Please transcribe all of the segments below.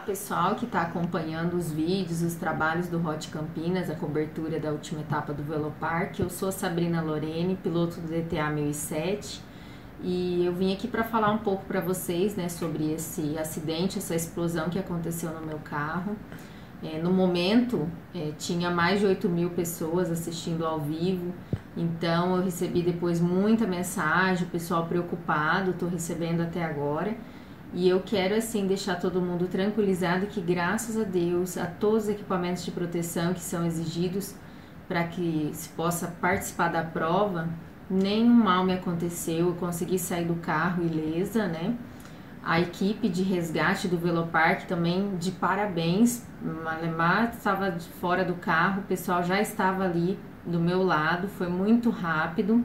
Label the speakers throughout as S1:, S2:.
S1: pessoal que está acompanhando os vídeos, os trabalhos do Hot Campinas, a cobertura da última etapa do Velopark. Eu sou Sabrina Lorene, piloto do DTA 1007, e eu vim aqui para falar um pouco para vocês, né, sobre esse acidente, essa explosão que aconteceu no meu carro. No momento, tinha mais de 8.000 pessoas assistindo ao vivo, então eu recebi depois muita mensagem, o pessoal preocupado, estou recebendo até agora. E eu quero, assim, deixar todo mundo tranquilizado que, graças a Deus, a todos os equipamentos de proteção que são exigidos para que se possa participar da prova, nenhum mal me aconteceu, eu consegui sair do carro ilesa, né? A equipe de resgate do Velopark também, de parabéns. Malemar estava fora do carro, o pessoal já estava ali do meu lado, foi muito rápido.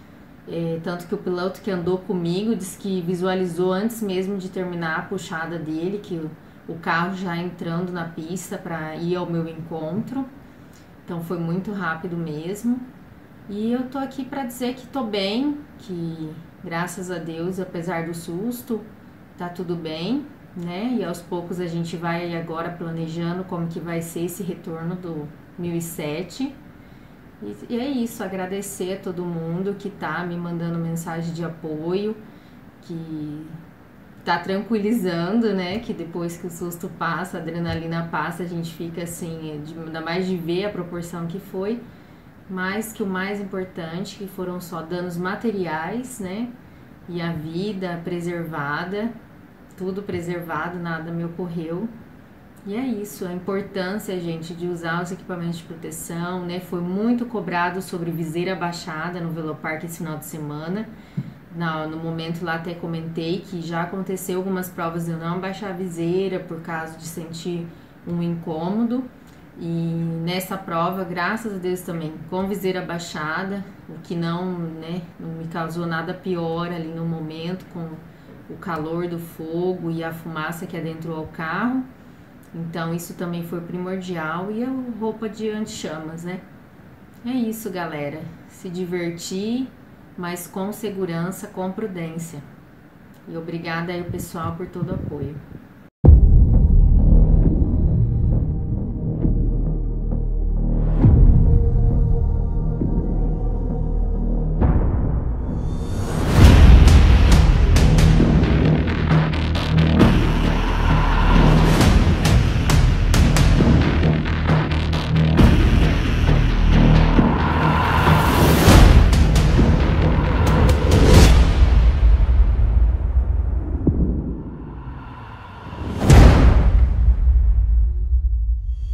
S1: Tanto que o piloto que andou comigo disse que visualizou antes mesmo de terminar a puxada dele, que o carro já entrando na pista para ir ao meu encontro. Então foi muito rápido mesmo. E eu tô aqui para dizer que tô bem, que graças a Deus, apesar do susto, tá tudo bem, né? E aos poucos a gente vai agora planejando como que vai ser esse retorno do 1007. E é isso, agradecer a todo mundo que tá me mandando mensagem de apoio, que tá tranquilizando, né? Que depois que o susto passa, a adrenalina passa, a gente fica assim, ainda mais de ver a proporção que foi, mas que o mais importante, que foram só danos materiais, né? E a vida preservada, tudo preservado, nada me ocorreu. E é isso, a importância, gente, de usar os equipamentos de proteção, né? Foi muito cobrado sobre viseira abaixada no Velopark esse final de semana. No momento lá até comentei que já aconteceu algumas provas de eu não abaixar a viseira por causa de sentir um incômodo. E nessa prova, graças a Deus também, com viseira abaixada, o que não me causou nada pior ali no momento, com o calor do fogo e a fumaça que adentrou ao carro. Então isso também foi primordial, e a roupa de anti-chamas, né? É isso, galera. Se divertir, mas com segurança, com prudência. E obrigada aí, pessoal, por todo o apoio.